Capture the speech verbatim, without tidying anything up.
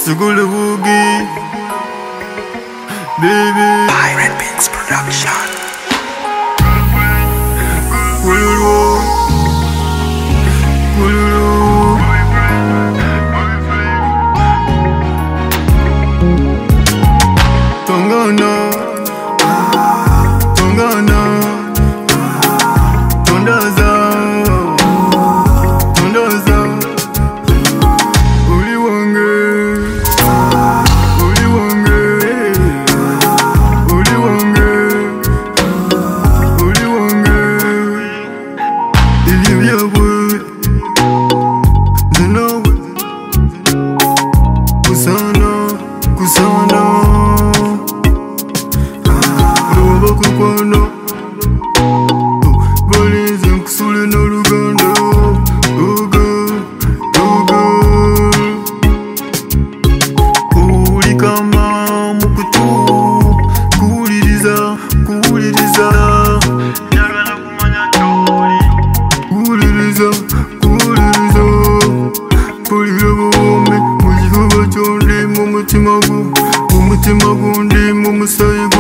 SKOOL boogie, baby. Pyret Beats Production. Kululu, kululu. Tongana, Tongana, Tondaza, Tondaza. Uli wange, Uli wange, Uli wange, Uli wange. Ili byabwe, zinawe, kusana, kusana. Kukwano balize nkusule n'oluganda oga oga kuwulikama mu kutu kuwuliriza kuwuliriza njagala kumanya ky'oli kuwuliriza kuwuliriza mpulira buwumbi mu kifuba ky'ondi mu mutima gwo mu mutima gundi mu musaayi gwo